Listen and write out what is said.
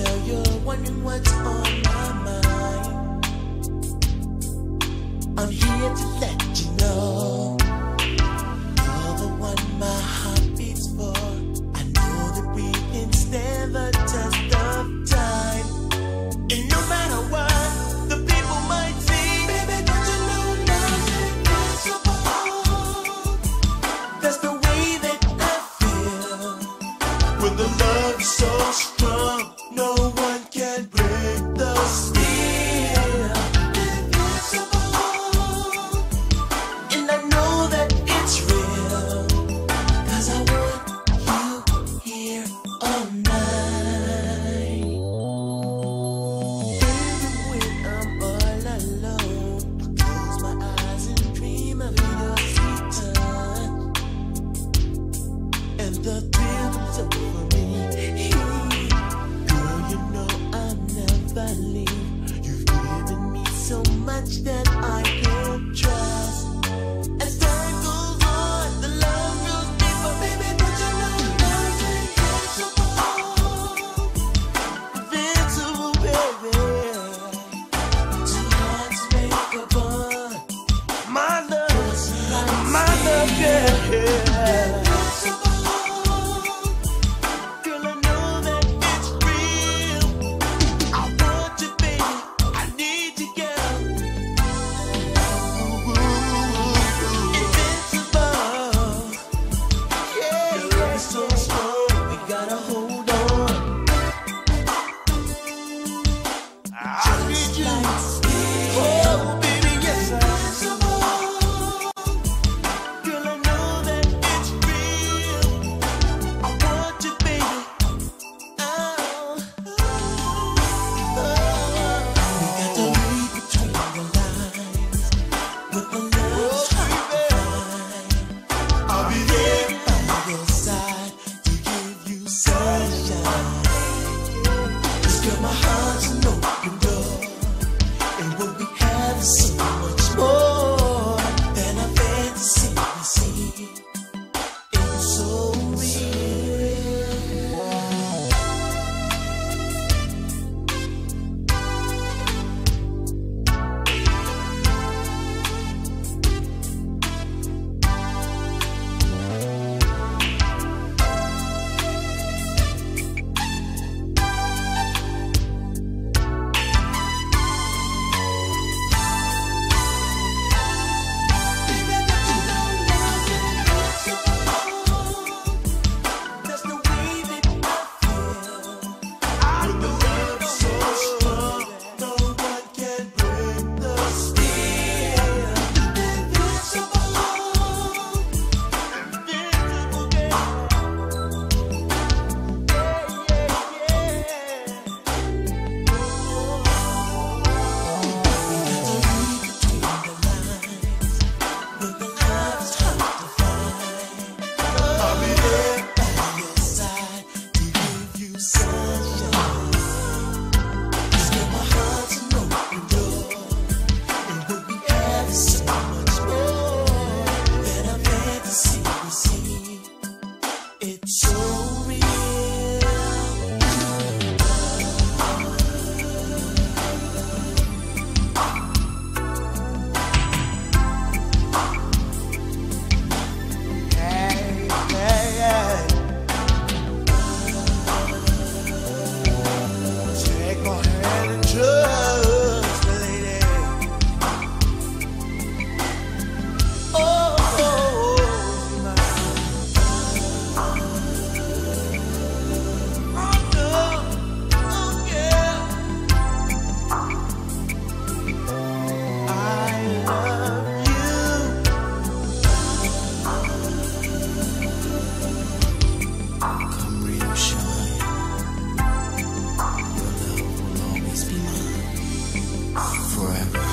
Now you're wondering what's on my mind. I'm here to let you know you're the one my heart beats for. I know that we can stand the test of time. And no matter what the people might say, baby, don't you know love's invincible? That's the way that I feel. When the love's so strong, no one can break the steel. Invincible. And I know that it's real, 'cause I want you here all night. Even when I'm all alone, I close my eyes and dream of your sweet touch. And the thrill comes up for me. Girl, you know I'll never leave. You've given me so much that I can trust. As time goes on, the love grows deeper. Baby, don't you know love's invincible? Invincible, baby. Two hearts make a bond. My love, yeah. Girl, I know that it's real. I want you, baby. I need you, girl. Invincible. Yeah, your love is so strong. We gotta hold on. I need you. Oh, baby, yes, girl, I know that it's real. I want you, baby. Oh, we got to read between the lines. With the love's hard to find. I'll be there by your side to give you sunshine. 'Cause girl, my heart's an open door, and what we have is so much more than a fantasy we see. It's so real. Baby, don't you know love's invincible? That's the way that I feel. When the love's so strong, no one can break the steel. Invincible. Invincible, girl. I'll be there by your side to give you sunshine. 'Cause girl, my heart's an open door, and what we have is so much more than a fantasy we see. It's so real. Take my hand and trust me, lady. Oh, my. Oh, no. Oh, yeah. I love you. Come rain or shine, your love will always be mine forever.